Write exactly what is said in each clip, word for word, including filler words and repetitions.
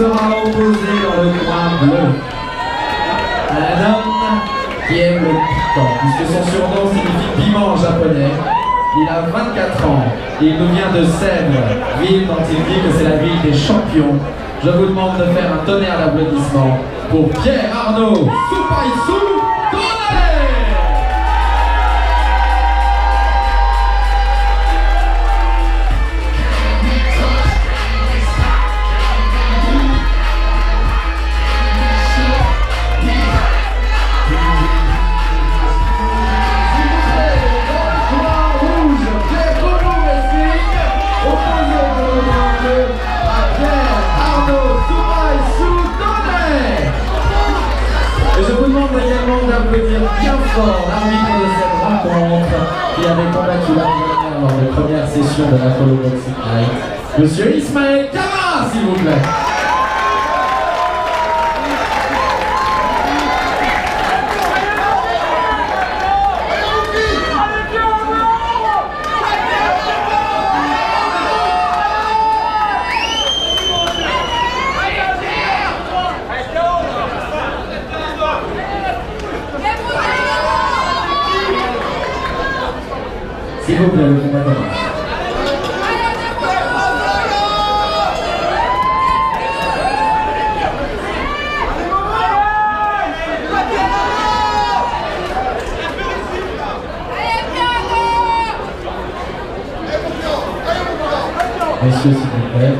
sera opposé dans le coin bleu à un homme qui aime le piquant, puisque son surnom signifie piment en japonais. Il a vingt-quatre ans, il nous vient de Sèvres, ville dont il dit que c'est la ville des champions. Je vous demande de faire un tonnerre d'applaudissements pour Pierre Arnaud Soupaïsou Tonnerre. D'applaudir bien fort l'arbitre de cette rencontre qui avait combattu la dernière lors des premières sessions de la Polo Boxing Night, Monsieur Ismaël Kama, s'il vous plaît. S'il vous plaît, le combat commence. Messieurs, s'il vous plaît.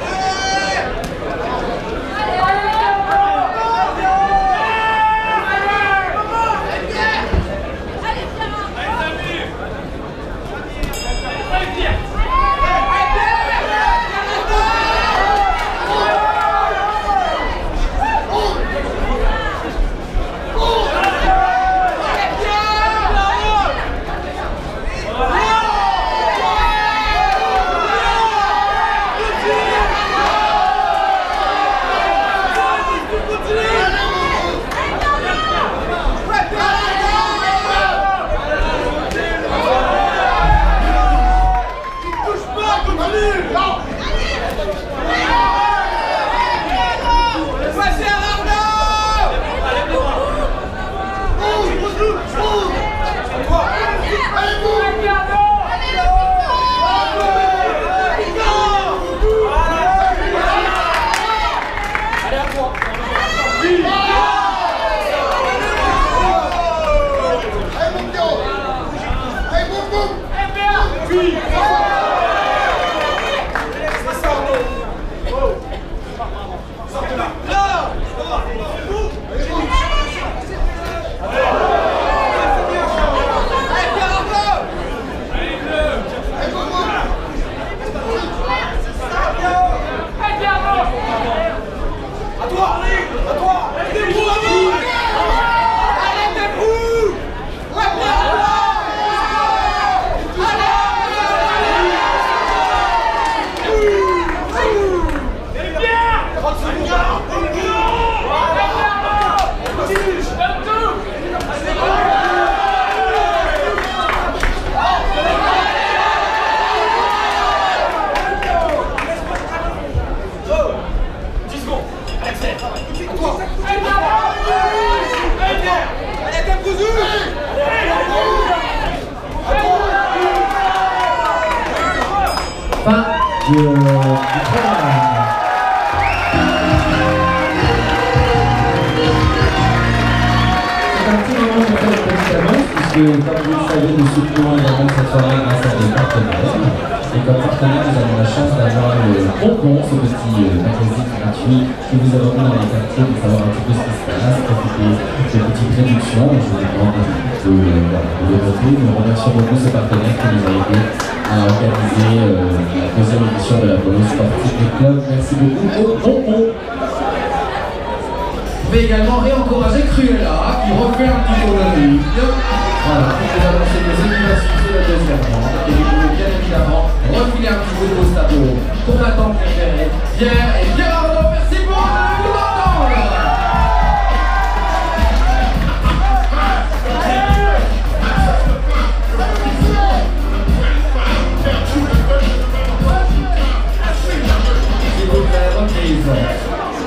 Fin du, du programme. C'est un petit moment pour faire une petite annonce, puisque comme vous le savez, nous soutenons également cette soirée grâce à des partenaires. Et comme partenaire, nous avons la chance d'avoir le bonbon, ce petit euh, magazine gratuit que vous avez dans les quartiers pour savoir un petit peu ce qui se passe, profiter des petites réductions. Je vous demande de, de, de le voter. Nous remercions beaucoup ce partenaire qui nous a aidé à organiser euh, la deuxième édition de la Polo Sportive Club. Merci beaucoup au bonbon. Vous pouvez également réencourager Cruella qui refait un petit peu de ligue. Voilà, pour vous annoncer des éliminations de la deuxième ronde. Et vous pouvez bien évidemment refiler un petit peu de vos tableaux pour combattants préférés, Pierre et Pierre Arnaud. Merci pour nous entendre. S'il vous plaît, reprise.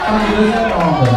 fin du deuxième round.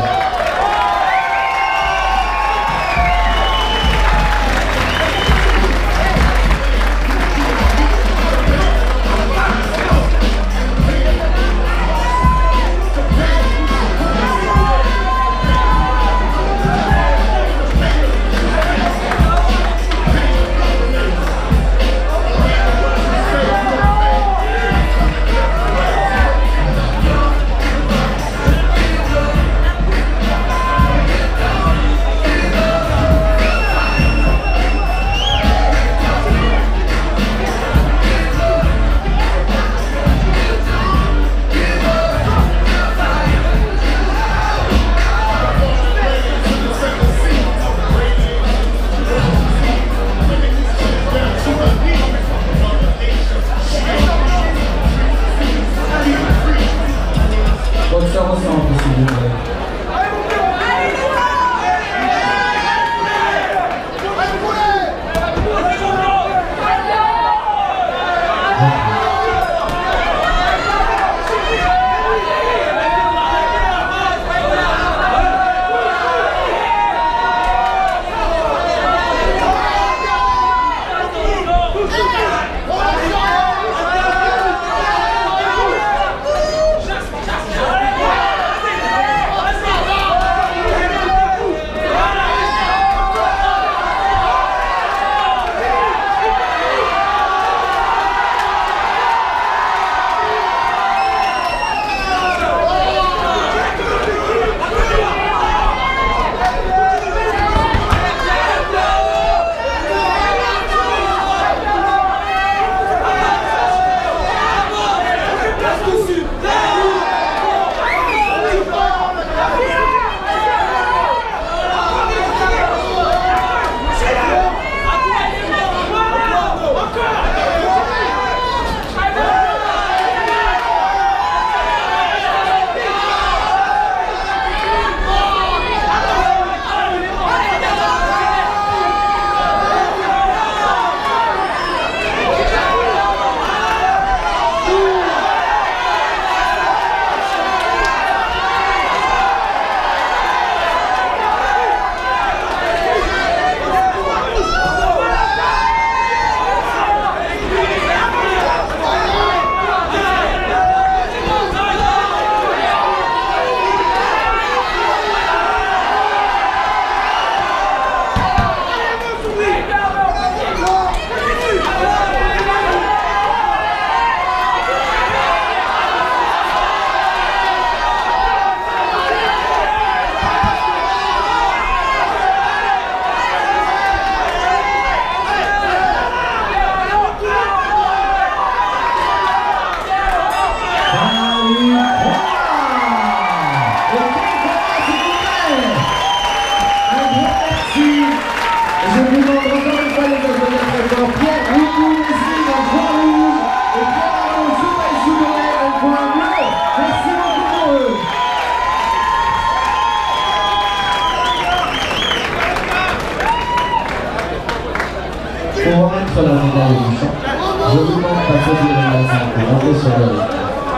Pour remettre la médaille du champ, je vous demande de passer du magasin pour monter sur le ring.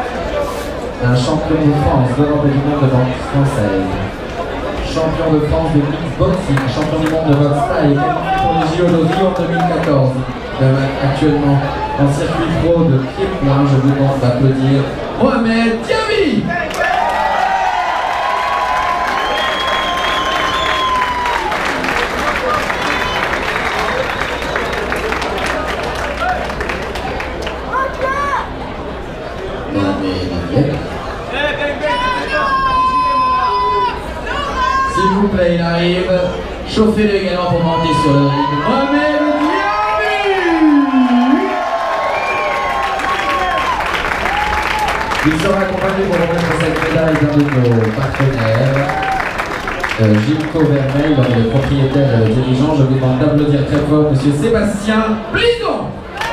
Un champion de France d'Europe et du monde de boxe française. Champion de France de kickboxing, champion du monde de boxe thaï, pour les J O de Rio en deux mille quatorze. Actuellement en circuit pro de pied-point, je vous demande d'applaudir Mohamed Diaby. S'il vous plaît, il arrive. Chauffez-le également pour monter sur le ring. Mohamed Diaby. Il sera accompagné pour remettre cette médaille d'un de nos partenaires, euh, Gilco Vermeil, l'un des propriétaires et dirigeants. Je vous demande d'applaudir très fort Monsieur Sébastien Blidon.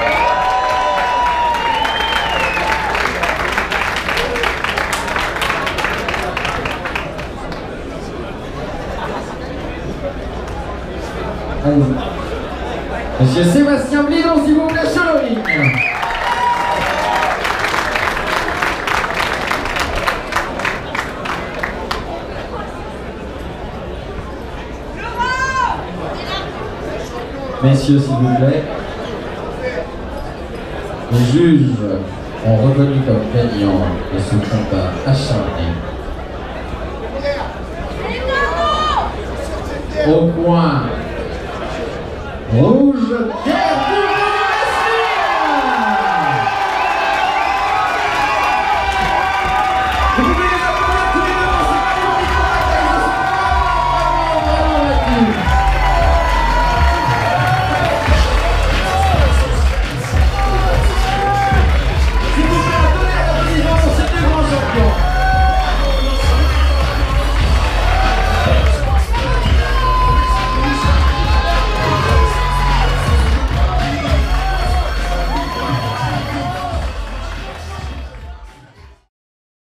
Monsieur Sébastien Blidon, s'il vous plaît, sur le ring. Messieurs, s'il vous plaît. Les juges ont reconnu comme gagnant de ce combat acharné. Au coin rouge,